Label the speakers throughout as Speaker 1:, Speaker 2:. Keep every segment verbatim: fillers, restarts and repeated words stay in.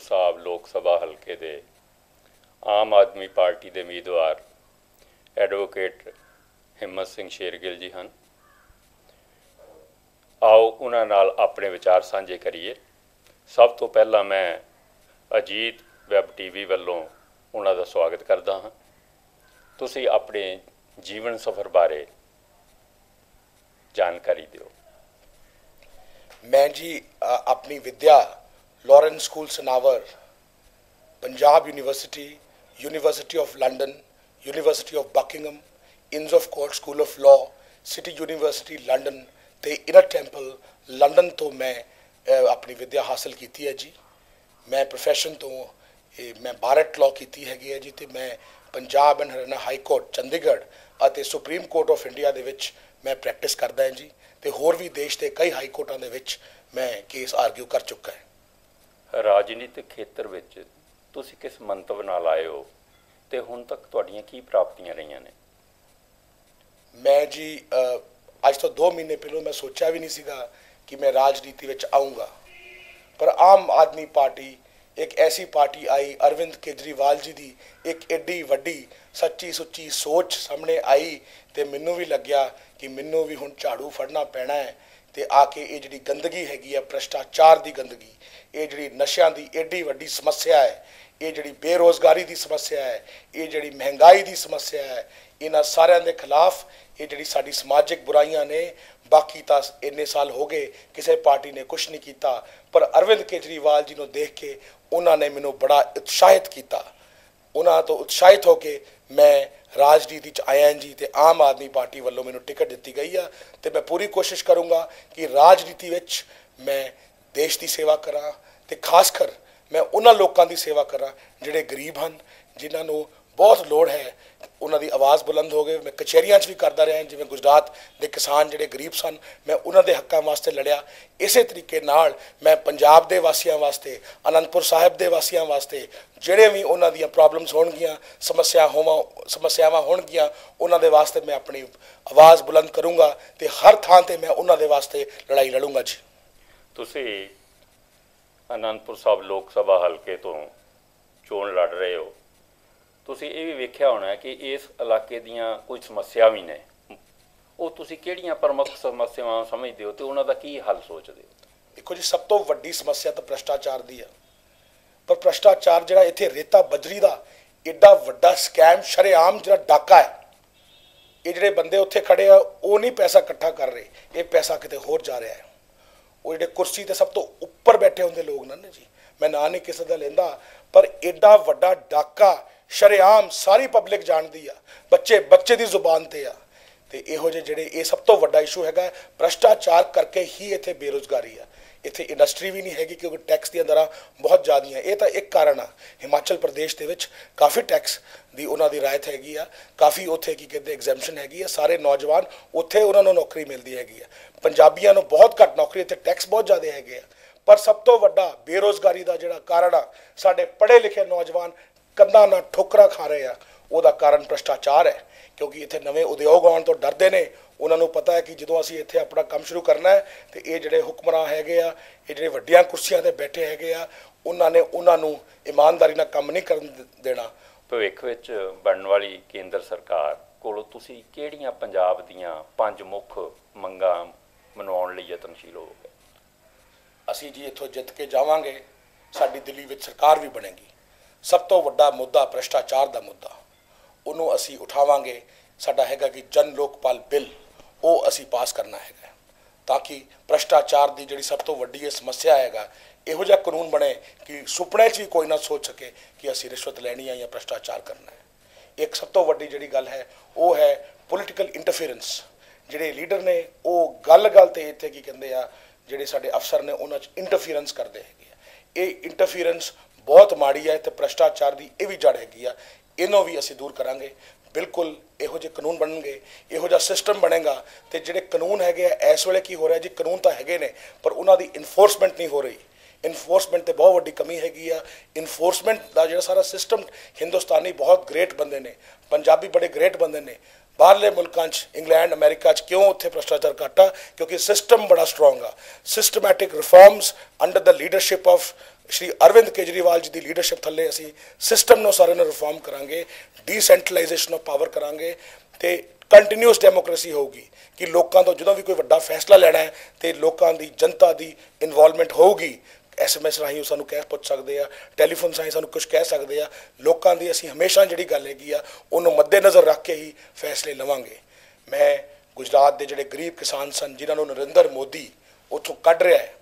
Speaker 1: साहब लोक सभा हल्के दे आम आदमी पार्टी के उम्मीदवार एडवोकेट हिम्मत सिंह शेरगिल जी हैं। आओ उन्हां नाल अपने विचार साझे करिए। सब तो पहला मैं अजीत वैब टीवी वालों उन्हां दा स्वागत करदा हाँ। तुसी अपने जीवन सफ़र बारे जानकारी दिओ।
Speaker 2: मैं जी अपनी Vidya Lawrence school Sanawar, Punjab university, university of London, university of Buckingham, Inns of court school of law, city university London ते इनर टैंपल लंडन तो मैं अपनी विद्या हासिल की है जी। मैं प्रोफैशन तो मैं बारट लॉ की हैगी है जी। तो मैं Punjab and Haryana high court Chandigarh और सुप्रीम कोर्ट ऑफ इंडिया दे विच मैं प्रैक्टिस करदा है जी। तो होर भी देश के कई हाई कोर्टां दे विच मैं केस आर्ग्यू कर चुका है।
Speaker 1: राजनीतिक खेत्र विच तुसी किस मंतव नाल आए हो ते हुण तक तुहाडीਆਂ की प्राप्तियां रहीਆਂ ने?
Speaker 2: मैं जी अज तो दो महीने पहलों मैं सोचा भी नहीं सीगा कि मैं राजनीति विच आऊँगा, पर आम आदमी पार्टी एक ऐसी पार्टी आई, अरविंद केजरीवाल जी की एक एडी वड्डी सच्ची सुच्ची सोच सामने आई तो मैनू भी लग्या कि मैनू भी हुण झाड़ू फड़ना पैना है। तो आके ये जी गंदगी हैगी है, भ्रष्टाचार की गंदगी, ये जी नशियां की एडी वड्डी समस्या है, ये जी बेरोज़गारी की समस्या है, ये जी महंगाई की समस्या है, इन्हां सारियां दे खिलाफ ये जी साडी समाजिक बुराइयां ने। बाकी तो इन्ने साल हो गए किसी पार्टी ने कुछ नहीं किया, पर अरविंद केजरीवाल जी को देख के उन्होंने मैनू बड़ा उत्साहित किया। उन्होंने तो उत्साहित होके मैं राजनीति च आया जी। तो आम आदमी पार्टी वालों मैनू टिकट दी गई है तो मैं पूरी कोशिश करूँगा कि राजनीति विच मैं देश की सेवा करा, तो खासकर मैं उन्होंने लोगों की सेवा करा जिहड़े गरीब हैं, जिन्होंने बहुत लोड़ है, उन्होंने आवाज़ बुलंद हो गए। मैं कचहरियां भी करता रहा, जिवें गुजरात के किसान जिहड़े गरीब सन, मैं उन्होंने हकों वास्ते लड़िया। इस तरीके नाल मैं पंजाब के वासियों वास्ते, आनंदपुर साहिब के वासियों वास्ते जिहड़े भी उन्हों दी प्रॉब्लम्स होणगियां, समस्या होवां समस्यावां होणगियां, उन्होंने वास्ते मैं अपनी आवाज़ बुलंद करूँगा तो हर थां ते मैं उन्होंने वास्ते लड़ाई लड़ूंगा जी।
Speaker 1: तुसी आनंदपुर साहब लोक सभा हल्के तो चोण लड़ रहे हो, तुसी ये भी वेख्या होना है कि इस इलाके दीयां कुछ समस्या भी ने, वो तुसी किहड़ियां प्रमुख समस्यावां समझदे हो तो उन्हां दा की हल सोचदे हो?
Speaker 2: देखो जी, सब तो वड्डी समस्या तो भ्रष्टाचार दी है, पर भ्रष्टाचार जिहड़ा इत्थे रेता बजरी का एडा वड्डा स्कैम शरेआम जिहड़ा डाका है, ये जिहड़े बंदे उत्थे खड़े आ वो नहीं पैसा इकट्ठा कर रहे, ये पैसा किते होर जा रहा है। वो जिहड़े कुर्सी ते सब तो उपर बैठे होंदे लोग ना जी, मैं ना नहीं किसी का लेंदा, पर एडा वड्डा डाका शरेआम सारी पब्लिक जानती है, बच्चे बच्चे की जुबान से आ। तो इहो जे जिहड़े ये सब तो वड्डा इशू है, भ्रष्टाचार करके ही इत्थे बेरोज़गारी है। इत्थे इंडस्ट्री भी नहीं हैगी क्योंकि टैक्स दी दरां बहुत ज़्यादा है। ये तो एक कारण आ। हिमाचल प्रदेश के विच काफ़ी टैक्स की उन्हां दी रायत हैगी आ, काफ़ी उत्थे की कहते एग्जैम्पशन हैगी आ, सारे नौजवान उत्थे उन्हां नूं नौकरी मिलती हैगी आ। पंजाबियों नूं बहुत घट नौकरी, इत्थे टैक्स बहुत ज़्यादा हैगे आ। पर सब तो वड्डा बेरोज़गारी का जिहड़ा कारण आ, साडे पढ़े लिखे नौजवान कंधा ना ठोकरा खा रहे हैं, वह कारण भ्रष्टाचार है। क्योंकि इतने नवे उद्योग आने तो डरते हैं, उन्होंने पता है कि जो असी इतने अपना काम शुरू करना है तो ये जोड़े हुक्मरान है, ये जो वड्डियां कुर्सियां ते बैठे है, उन्होंने उन्होंने ईमानदारी नाल काम नहीं कर देना।
Speaker 1: भविख विच बनने वाली केंद्र सरकार कोलों तुसीं किहड़ियां पंजाब दीयां पंज मुख मंगां मनवाउण लई यतनशील होवोगे?
Speaker 2: असी जी इत्थों जित के जावांगे, साडी दिल्ली विच सरकार भी बनेगी। सब तो वड्डा मुद्दा भ्रष्टाचार का मुद्दा, उन्होंने असी उठावांगे। साडा हैगा कि जन लोकपाल बिल वो असी पास करना है, ताकि भ्रष्टाचार की जी सब तो वड्डी समस्या है, इहो जिहा कानून बने कि सुपने च भी कोई ना सोच सके कि असी रिश्वत लैनी है या भ्रष्टाचार करना है। एक सब तो वड्डी जी गल है वो है पोलिटिकल इंटरफेरेंस। जिहड़े लीडर ने वो गल गल ते इत्थे की कहंदे आ, जिहड़े साडे अफसर ने उन्हां च इंटरफेरेंस करते हैं। ये इंटरफेरेंस बहुत माड़ी है, तो भ्रष्टाचार की यह भी जड़ हैगी आ, इनों भी असी दूर करांगे। बिल्कुल इहो जे कानून बननगे, इहो जिहा सिस्टम बनेगा, तो जिहड़े कानून हैगे आ इस वेले की हो रहा है जी, कानून तो हैगे ने पर उन्हां दी इनफोर्समेंट नहीं हो रही। इनफोर्समेंट तो बहुत वड्डी कमी हैगी आ। इनफोर्समेंट का जिहड़ा सारा सिस्टम, हिंदुस्तानी बहुत ग्रेट बंदे ने, पंजाबी बड़े ग्रेट बंदे ने। बाहरले मुल्कों इंग्लैंड अमेरिका क्यों उत्थे भ्रष्टाचार घट आ? क्योंकि सिस्टम बड़ा स्ट्रोंग आ। Systematic reforms under the leadership of Shri Arvind Kejriwal ji की लीडरशिप थले असी सिस्टम नूं सारे नूं रिफॉर्म करांगे, डिसेंट्रलाइजेशन ऑफ पावर करांगे ते कंटिन्यूअस डेमोक्रेसी होगी कि लोगों तो जो भी कोई वड्डा फैसला लेना है तो लोगों की जनता की इन्वॉल्वमेंट होगी। एस एम एस राही सानू कह पुछ सकते हैं, टैलीफोन राही सानू कुछ कह सकते हैं। लोगों की असी हमेशा जी गल हैगी आ उन्होंने मद्देनज़र रख के ही फैसले लवांगे। मैं गुजरात के जोड़े गरीब किसान सन जिन्होंने नरेंद्र मोदी उत्थों कढ़ रहा है,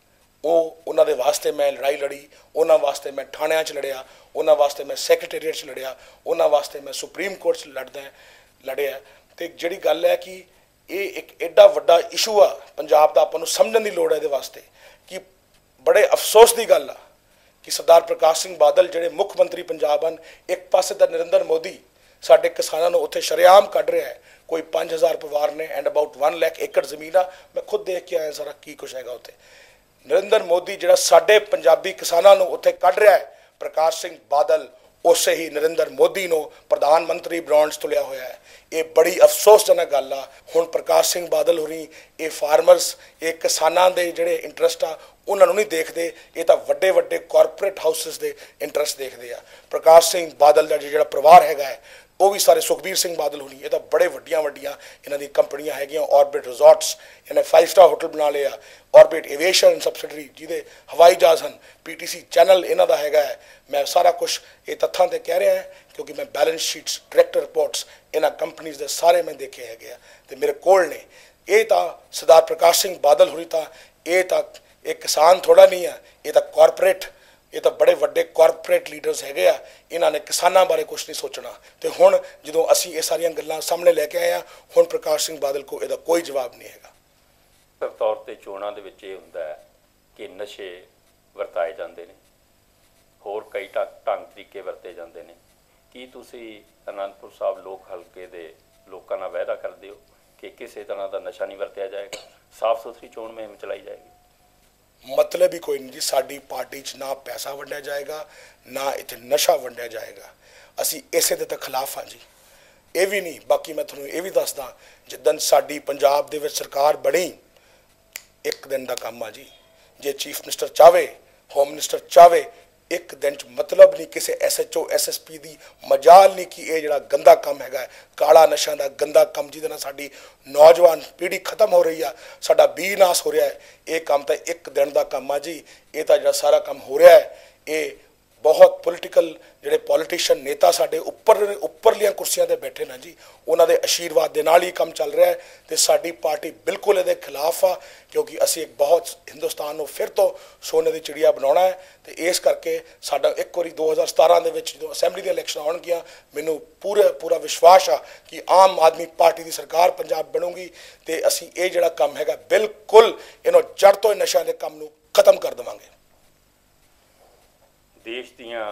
Speaker 2: वो उन्होंने वास्ते मैं लड़ाई लड़ी, उन्होंने वास्ते मैं थाणियां च लड़िया, उन्होंने वास्ते मैं सैकटरीएट च लड़िया, उन्होंने वास्ते मैं सुप्रीम कोर्ट च लड़दा लड़िया। तो जी गल है कि ये एक एडा वड्डा इशू आ पंजाब का, आपां नूं समझण दी लोड़ है इहदे वास्ते कि बड़े अफसोस की गल आ कि सरदार प्रकाश सिंह बादल जिहड़े मुख मंत्री पंजाब हैं, एक पासे तो नरेंद्र मोदी साडे किसानों नूं उत्थे शरेआम कढ़ रहा है। कोई पाँच हज़ार परिवार ने एंड अबाउट वन लैख एकड़ जमीन आ, मैं खुद देख के आया सारा की कुछ हैगा उत्थे। नरेंद्र मोदी जिहड़ा साडे पंजाबी किसानों नूं उत्थे कढ़ रहा है, प्रकाश सिंह बादल उसे ही नरेंद्र मोदी नूं प्रधानमंत्री बनाउण तुलिया होया है। ये बड़ी अफसोसजनक गल आ। हुण प्रकाश सिंह बादल होरी ये फार्मरस, ये किसानां दे जिहड़े इंटरस्ट आ उन्होंने नहीं देखते, ये तो वड्डे वड्डे कॉरपोरेट हाउसिस के इंटरस्ट देखते हैं। प्रकाश सिंह बादल का जो परिवार है वो भी सारे सुखबीर सिंह बादल होनी, ये तो बड़े वड्डिया वड्डिया इन्हों दी कंपनियां हैगियां। ऑर्बिट रिजॉर्ट्स इन्हें फाइव स्टार होटल बना लिया, ऑर्बिट एविएशन सबसिडरी जिहदे हवाई जहाज़ हैं, पी टी सी चैनल इन्हों का हैगा है। मैं सारा कुछ ये तत्थां ते कह रहा है क्योंकि मैं बैलेंस शीट्स, डायरैक्टर रिपोर्ट्स इन्होंने कंपनीज के सारे मैं देखे है तो मेरे कोल ने। ये तो सरदार प्रकाश सिंह बादल होनी तो ये तो एक किसान थोड़ा नहीं है, ये तो कॉरपोरेट, ये तो बड़े वड्डे कॉरपोरेट लीडर्स हैगे आ। इन्होंने किसानों बारे कुछ नहीं सोचना। तो हुण जो असी ये सारियां गल्लां सामने लैके आए हैं, हुण प्रकाश सिंह बादल को इसका कोई जवाब नहीं हैगा।
Speaker 1: सिर्फ तौर पर चोणां दे विच ये हुंदा है कि नशे वरताए जाते हैं, होर कई ढंग तरीके वरते जाते हैं। की तुसी आनंदपुर साहब लोक हल्के दे लोकां नाल वायदा करदे हो कि किसी तरह का नशा नहीं वरतिया जाएगा, साफ सुथरी चोण मुहिम चलाई जाएगी?
Speaker 2: मतलब ही कोई नहीं जी, साडी पार्टी च ना पैसा वंडिया जाएगा ना इत्थे नशा वंडिया जाएगा। असी इसे दे तो खिलाफ हाँ जी। ये भी नहीं, बाकी मैं तुहानूं ये भी दसदा, जिद्दन साडी पंजाब दे विच सरकार बनी एक दिन का काम आ जी। जे चीफ मिनिस्टर चाहे, होम मिनिस्टर चाहे, एक दिन च मतलब नहीं किसी S H O S S P की मजाल नहीं कि यह जो गंदा काम है काला नशा का गंदा काम जिहदे साडी नौजवान पीढ़ी खत्म हो रही है, साडा बी नाश हो रहा है। ये काम तो एक दिन का काम आ जी। ये तो जो सारा काम हो रहा है ये बहुत पोलिटिकल जिहड़े पॉलिटिशियन नेता साडे उपर उपरलियां कुर्सियां ते बैठे ना जी, उन्होंने आशीर्वाद दे नाल ही काम चल रहा है। तो साडी पार्टी बिल्कुल ये खिलाफ आ क्योंकि असी एक बहुत हिंदुस्तान को फिर तो सोने की चिड़िया बनाना है। तो इस करके साडा एक बारी दो हज़ार सतारह के जो असैंबली दी इलैक्शन आउणगियां, मैनूं पूरा पूरा विश्वास आ कि आम आदमी पार्टी की सरकार पंजाब बनूगी। तो असी ये जिहड़ा काम हैगा बिल्कुल इन्हों जड़ तो नशा के काम नूं खत्म कर देवांगे।
Speaker 1: देश दियां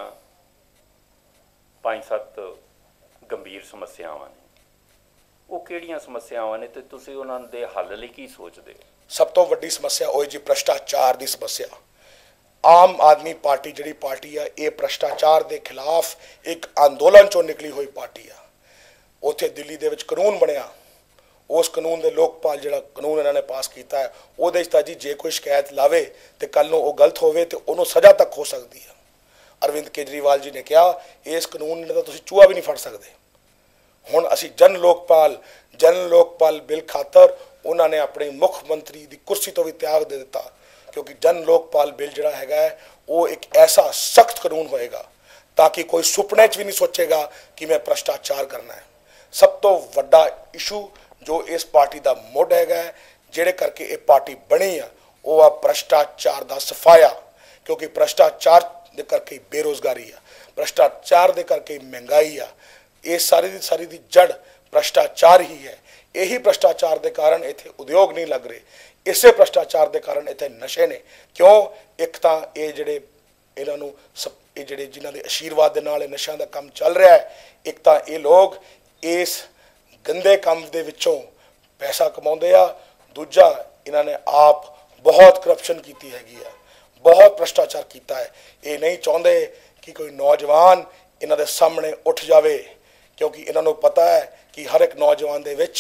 Speaker 1: पांच सत्त गंभीर समस्यावां ने, वो किहड़ियां समस्यावां ने ते तुसीं उन्हां दे हल लई की सोचदे हो?
Speaker 2: सब तो वड्डी समस्या होई जी भ्रष्टाचार की समस्या। आम आदमी पार्टी जिहड़ी पार्टी है ये भ्रष्टाचार के खिलाफ एक अंदोलन चों निकली हुई पार्टी आ। उत्थे दिल्ली दे विच कानून बनिया, उस कानून के लोकपाल जिहड़ा कानून इन्होंने पास किया है उहदे च तां जी जे कोई शिकायत लावे तो कल नूं वो गलत होवे तो उन्होंने सज़ा तक हो सकती है। अरविंद केजरीवाल जी ने कहा इस कानून ने तो तुसीं चूहा भी नहीं फड़ सकते। हुण असी जन लोकपाल जन लोकपाल बिल खातर उन्होंने अपने मुख मंत्री की कुर्सी तो भी त्याग दे दिता क्योंकि जन लोकपाल बिल जिहड़ा हैगा है वो एक ऐसा सख्त कानून होएगा ताकि कोई सुपने च भी नहीं सोचेगा कि मैं भ्रष्टाचार करना है। सब तो वड्डा इशू जो इस पार्टी का मुड हैगा जिहड़े करके ये पार्टी बनी है वो आ भ्रष्टाचार का सफाया। क्योंकि भ्रष्टाचार दे करके बेरोजगारी आ, भ्रष्टाचार दे करके महंगाई आ, ये सारी दी सारी दी जड़ भ्रष्टाचार ही है। यही भ्रष्टाचार के कारण इत्थे उद्योग नहीं लग रहे, इसे भ्रष्टाचार के कारण इत्थे नशे ने। क्यों? एक तो ये जिहड़े इन्हां नूं सब ये जिहड़े जिन्हां दे आशीर्वाद दे नाल नशा का काम चल रहा है, एक तो ये लोग इस गंदे काम दे विचों पैसा कमाउंदे आ, दूजा इन्होंने आप बहुत करप्शन की हैगी आ, बहुत भ्रष्टाचार किया है। ये नहीं चाहते कि कोई नौजवान इन्हों के सामने उठ जाए क्योंकि इन्हों पता है कि हर एक नौजवान दे विच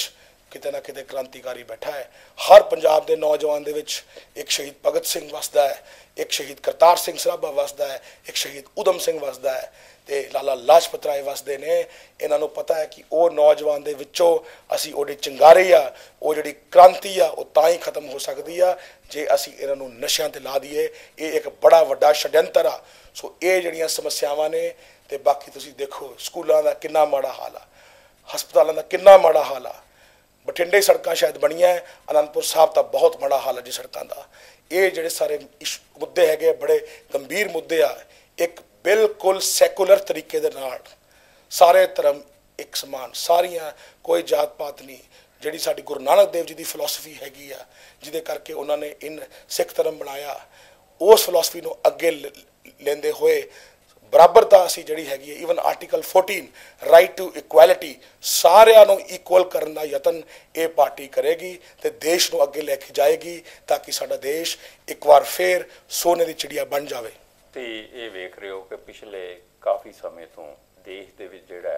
Speaker 2: किते ना किते क्रांतिकारी बैठा है। हर पंजाब के नौजवान दे विच एक शहीद भगत सिंह वसदा है, एक शहीद करतार सिंह सराभा वसदा है, एक शहीद उधम सिंह वसदा है, ते लाला लाजपत राय वसदे ने। इन्हां नूं पता है कि वो नौजवान दे विचों असीं ओहदी चिंगारी आ, वो जिहड़ी क्रांति आ, वो तां ही खत्म हो सकदी आ जे असीं इन्हां नूं नशियां ते ला दईए। ये एक बड़ा वड्डा छड्यंतर आ। सो ये जिहड़ियां समस्यावां ने, ते बाकी तुसीं देखो स्कूलों का कितना माड़ा हाल आ, हस्पतालों का कितना माड़ा हाल आ। बठिंडे सड़क शायद बनिया है, आनंदपुर साहब का बहुत माड़ा हाल है जी सड़कों का। ये जिहड़े सारे मुद्दे है बड़े गंभीर मुद्दे आ। एक बिल्कुल सैकुलर तरीके दे नाल सारे धर्म एक समान, सारियां कोई जात पात नहीं, जिहड़ी साडी गुरु नानक देव जी की फिलोसफी हैगी आ, जिहदे करके उन्होंने इन सिख धर्म बनाया, उस फिलोसफी नूं अगे लेंदे होए बराबरता असी जिहड़ी हैगी even article fourteen right to equality सारिਆਂ ਨੂੰ इक्वल करने का यतन ये पार्टी करेगी तो देश ਨੂੰ अगे लैके जाएगी, ताकि साडा देश एक बार फिर सोने की चिड़िया बन जाए।
Speaker 1: तो ये वेख रहे हो कि पिछले काफ़ी समय तो देश के विच जिहड़ा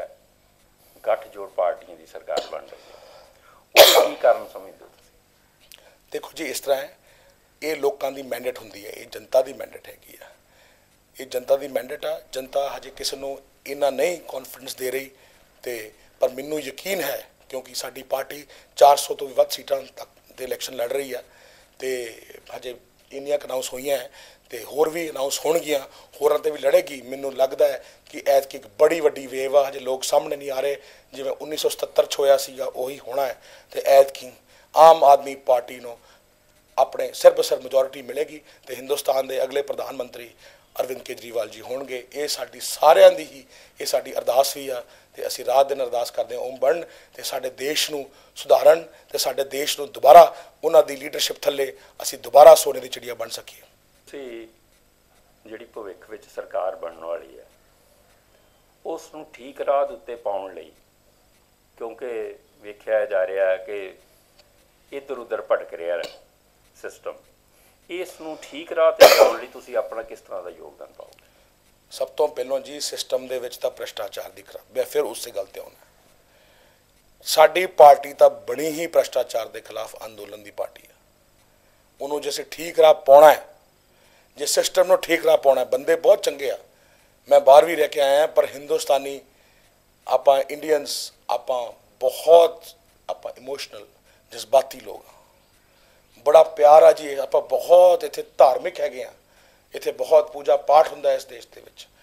Speaker 1: गठजोड़ पार्टियों की सरकार बन रही है, उसका की कारण समझते हो?
Speaker 2: देखो जी, इस तरह है, ये लोगों की मैंडेट होंदी है, ये जनता की मैंडेट हैगी आ, ये जनता की मैंडेट आ। जनता हजे किसी को इन्ना नहीं कॉन्फिडेंस दे रही, तो पर मैनू यकीन है क्योंकि साडी पार्टी चार सौ तो भी वध सीटां तक दे इलैक्शन लड़ रही है, तो हजे इन्नियां अनाउंस हुई हैं, तो होर भी अनाउंस होणगियां, होरां ते भी लड़ेगी। मैनू लगता है कि ऐतकी एक बड़ी वड्डी वेव आ, हजे लोग सामने नहीं आ रहे, जिवें उन्नीस सौ सतहत्तर च होया सीगा उही होना है। तो ऐतकी आम आदमी पार्टी नूं अपने सिर ब सिर मेजोरिटी मिलेगी, तो हिंदुस्तान के अगले प्रधानमंत्री अरविंद केजरीवाल जी होणगे। ये साडी सारियां दी ही ये साडी अरदास भी आ, ते असीं रात दिन अरदास करते हैं ओम बनन ते साडे देश नूं सुधारन, ते साडे देश नूं दोबारा उन्हां दी लीडरशिप थल्ले असीं दोबारा सोने दी चिड़िया बन सकीए।
Speaker 1: ਤੁਸੀਂ ਜਿਹੜੀ ਭਵਿੱਖ ਵਿੱਚ ਸਰਕਾਰ ਬਣਨ ਵਾਲੀ ਹੈ ਉਸ ਨੂੰ ਠੀਕ ਰਾਹ ਦੇ ਉੱਤੇ ਪਾਉਣ ਲਈ, ਕਿਉਂਕਿ ਵੇਖਿਆ ਜਾ ਰਿਹਾ ਹੈ ਕਿ ਇੱਧਰ ਉੱਧਰ ਭਟਕ ਰਿਹਾ ਹੈ ਸਿਸਟਮ, ਇਸ ਨੂੰ ਠੀਕ ਰਾਹ ਤੇ ਲਿਆਉਣ ਲਈ ਤੁਸੀਂ ਆਪਣਾ ਕਿਸ ਤਰ੍ਹਾਂ ਦਾ ਯੋਗਦਾਨ ਪਾਓਗੇ?
Speaker 2: ਸਭ ਤੋਂ ਪਹਿਲਾਂ ਜੀ ਸਿਸਟਮ ਦੇ ਵਿੱਚ ਤਾਂ ਭ੍ਰਿਸ਼ਟਾਚਾਰ ਦੀ ਖਰਾਬ, ਮੈਂ ਫਿਰ ਉਸੇ ਗੱਲ ਤੇ ਆਉਣਾ। ਸਾਡੀ ਪਾਰਟੀ ਤਾਂ ਬਣੀ ਹੀ ਭ੍ਰਿਸ਼ਟਾਚਾਰ ਦੇ ਖਿਲਾਫ ਅੰਦੋਲਨ ਦੀ ਪਾਰਟੀ ਹੈ। ਉਹਨੂੰ ਜੇ ਅਸੀਂ ਠੀਕ ਰਾਹ ਪਾਉਣਾ ਹੈ, ਜੇ ਸਿਸਟਮ ਨੂੰ ਠੀਕ ਰਾਹ ਪਾਉਣਾ, ਬੰਦੇ ਬਹੁਤ ਚੰਗੇ ਆ, मैं बाहर भी रह के आया, पर हिंदुस्तानी आप इंडियंस आप बहुत आप इमोशनल जज्बाती लोग, बड़ा प्यार आ जी, आप बहुत इत्थे धार्मिक है, इत्थे बहुत पूजा पाठ हुंदा इस देश दे विच।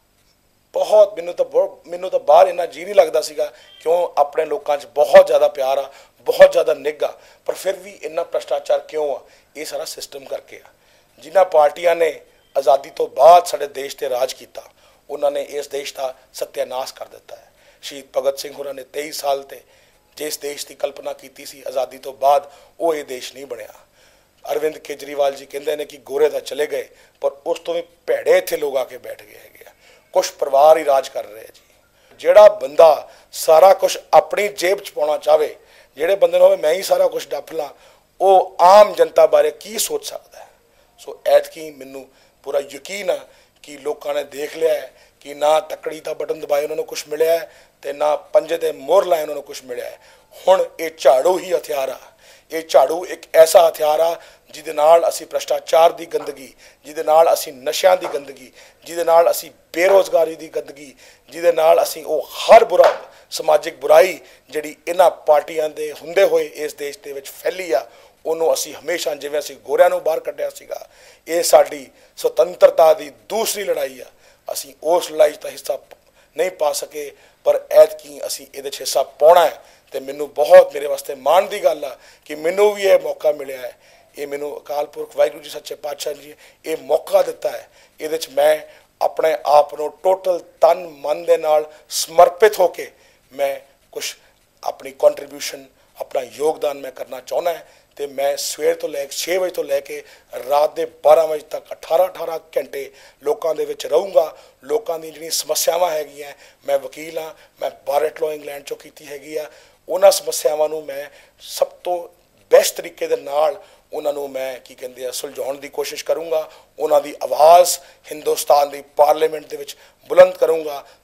Speaker 2: बहुत मैनू तो मैनू तो बाहर इन्ना जी नहीं लगता सीगा, क्यों अपने लोगों च बहुत ज़्यादा प्यार आ, बहुत ज़्यादा निग आ, पर फिर भी इन्ना भ्रष्टाचार क्यों आ? ये सारा सिस्टम करके आ। जिन्हां पार्टियां ने आज़ादी तो बाद साडे देश ते राज किया, उन्होंने इस देश का सत्यानाश कर दिता है। शहीद भगत सिंह होरां ने तेईस साल ते जिस देश की कल्पना की सी आज़ादी तो बाद, वो ये देश नहीं बनया। अरविंद केजरीवाल जी कहते हैं कि गोरे तो चले गए, पर उस तो भी भैड़े इत्थे लोग आके बैठ गए हैं, कुछ परिवार ही राज कर रहे हैं जी। जिहड़ा बंदा सारा कुछ अपनी जेब च पाउणा चाहे, जिहड़े बंदे नूं मैं ही सारा कुछ डफ ला, वो आम जनता बारे की सोच सकता है? सो ऐतकी मैनू पूरा यकीन है कि लोगों ने देख लिया है कि ना तकड़ी का बटन दबाए उन्होंने कुछ मिले है, तो ना पंजे ते मोहर लाए उन्होंने कुछ मिले है। हुण ये झाड़ू ही हथियार आ, ये झाड़ू एक ऐसा हथियार आ जिहदे नाल असीं भ्रष्टाचार की गंदगी, जिहदे नाल असीं नशियां की गंदगी, जिहदे नाल असीं बेरोज़गारी की गंदगी, जिहदे नाल असीं वो हर बुरा समाजिक बुराई जिहड़ी इन्हां पार्टियां दे हुंदे होए इस देश दे विच फैली आ, उन्होंने असीं हमेशा जिवें असीं गोरिਆਂ ਨੂੰ बाहर कढ़िया सीगा, ये साडी स्वतंत्रता की दूसरी लड़ाई आ। असीं उस लड़ाई का हिस्सा नहीं पा सके, पर ऐतकी असीं इहदे च हिस्सा पाउणा है। तो मैनू बहुत मेरे वास्ते माण की गल आ कि मैनू भी ये मौका मिलिया है, ये मैनू अकाल पुरख वाहिगुरू जी सच्चे पातशाह जी ये मौका दिता है। ये मैं अपने आप को टोटल तन मन दे नाल समर्पित होके मैं कुछ अपनी कॉन्ट्रीब्यूशन अपना योगदान मैं करना चाहना है। तो मैं सवेर तो लैके छे बजे तो लैके रात के बारह बजे तक अठारह अठारह घंटे लोगों के विच रहूँगा। लोगों दी जिहड़ियां समस्यावां हैगियां, मैं वकील हाँ, मैं बारट लॉ इंग्लैंड चों कीती हैगी आ, उन्हां समस्यावां नूं मैं सब तो बेस्ट तरीके दे नाल उन्हां नूं मैं की कहंदे आ सुलझाउण दी कोशिश करूँगा। उन्हां दी आवाज़ हिंदुस्तान दी पार्लीमेंट दे विच बुलंद करूँगा,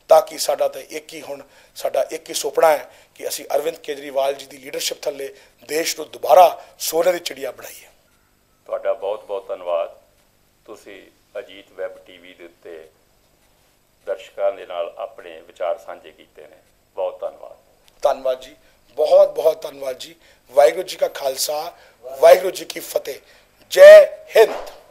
Speaker 2: ताकि साडा तो एक ही हुण साडा एक ही सुपना है कि असी अरविंद केजरीवाल जी की लीडरशिप थले देश को दोबारा सोने की चिड़िया बनाईए।
Speaker 1: ਤੁਹਾਡਾ बहुत बहुत धन्यवाद। ਤੁਸੀਂ अजीत वैब टीवी ਦੇ ਉੱਤੇ ਦਰਸ਼ਕਾਂ ਦੇ ਨਾਲ ਆਪਣੇ ਵਿਚਾਰ ਸਾਂਝੇ ਕੀਤੇ ਨੇ। बहुत धन्यवाद।
Speaker 2: धन्यवाद जी, बहुत बहुत धन्यवाद जी। वाहिगुरू जी का खालसा, वाहिगुरू जी की फतेह। जय हिंद।